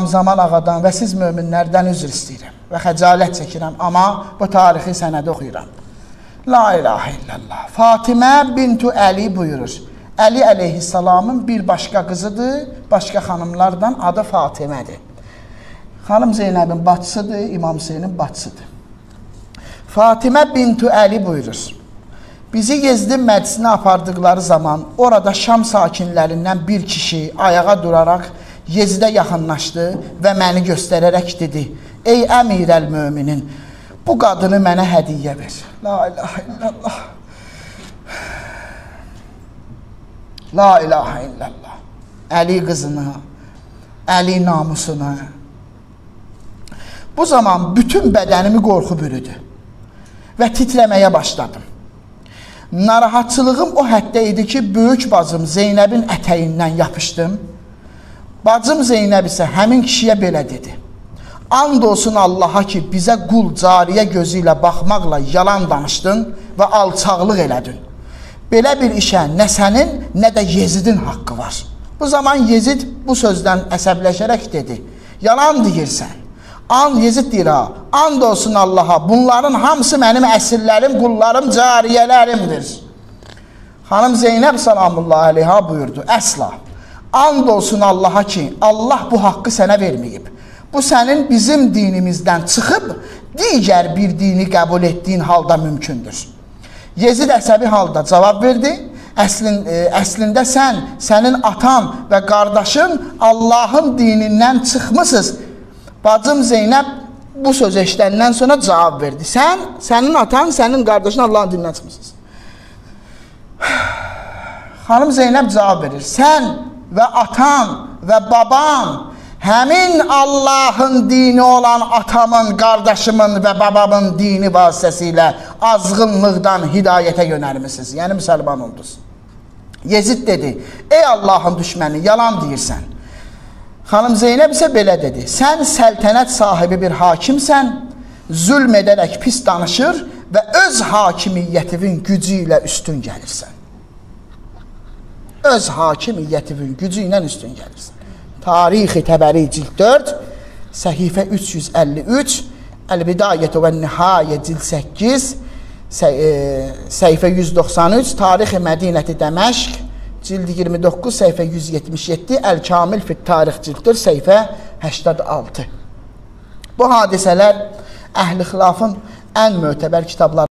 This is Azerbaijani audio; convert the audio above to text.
Zaman ağadan və siz möminlərdən üzr istəyirəm və xəcalət çəkirəm, amma bu tarixi sənədə oxuyuram. La ilahə illallah. Fatimə bintu Əli buyurur. Əli əleyhissalamın bir başqa qızıdır, başqa xanımlardan adı Fatimədir. Xanım Zeynəbin bacısıdır, İmam Hüseynin bacısıdır. Fatimə bintu Əli buyurur. Bizi Yezdin məclisinə apardıqları zaman orada Şam sakinlərindən bir kişi ayağa duraraq Yezidə yaxınlaşdı və məni göstərərək dedi: Ey əmirəl möminin, bu qadını mənə hədiyyə ver. La ilahə illallah. La ilahə illallah. Əli qızını, Əli namusunu. Bu zaman bütün bədənimi qorxu bürüdü və titrəməyə başladım. Narahatçılığım o həddə idi ki, böyük bacım Zeynəbin ətəyindən yapışdım. Bacım Zeynəb isə həmin kişiyə belə dedi: And olsun Allaha ki, bizə qul cariyə gözü ilə baxmaqla yalan danışdın və alçaqlıq elədin. Belə bir işə nə sənin, nə də Yezidin haqqı var. Bu zaman Yezid bu sözdən əsəbləşərək dedi: Yalan deyirsən. Yezid deyir, ha, and olsun Allaha, bunların hamısı mənim əsirlərim, qullarım, cariyələrimdir. Xanım Zeynəb salamullahi aleyha buyurdu: Əsla. And olsun Allaha ki, Allah bu haqqı sənə verməyib. Bu sənin bizim dinimizdən çıxıb, digər bir dini qəbul etdiyin halda mümkündür. Yezid əsəbi halda cavab verdi: Əslində sənin atan və qardaşın Allahın dinindən çıxmısınız. Bacım Zeynəb bu söz eşidəndən sonra cavab verdi: Sənin atan, sənin qardaşın Allahın dinindən çıxmısınız. Xanım Zeynəb cavab verir: Sən və atan və baban həmin Allahın dini olan atamın, qardaşımın və babamın dini vasitəsilə azğınlıqdan hidayətə yönəlmisiniz. Yəni müsəlman oldunuz. Yezid dedi: Ey Allahın düşməni, yalan deyirsən. Xanım Zeynəb isə belə dedi: Sən səltənət sahibi bir hakimsən, zülm edərək pis danışır və öz hakimiyyətivin gücü ilə üstün gəlirsən. Öz hakimiyyətivin gücü ilə üstün gəlirsən. Tarix-i Təbəri cild 4, səhifə 353, Əl-Bidayət və Nihayə cild 8, səhifə 193, Tarix-i Mədinəti Dəməşq, cild 29, səhifə 177, Əl-Kamil fit Tarix cild 4, səhifə 86. Bu hadisələr Əhl-i Xilafın ən mötəbər kitabları